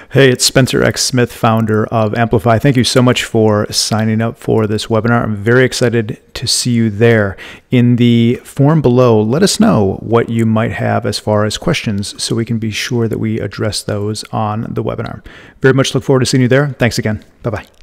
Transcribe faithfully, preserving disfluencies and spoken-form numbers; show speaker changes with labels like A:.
A: Hey, it's Spencer X. Smith, founder of Amplify. Thank you so much for signing up for this webinar. I'm very excited to see you there. In the form below, let us know what you might have as far as questions so we can be sure that we address those on the webinar. Very much look forward to seeing you there. Thanks again. Bye-bye.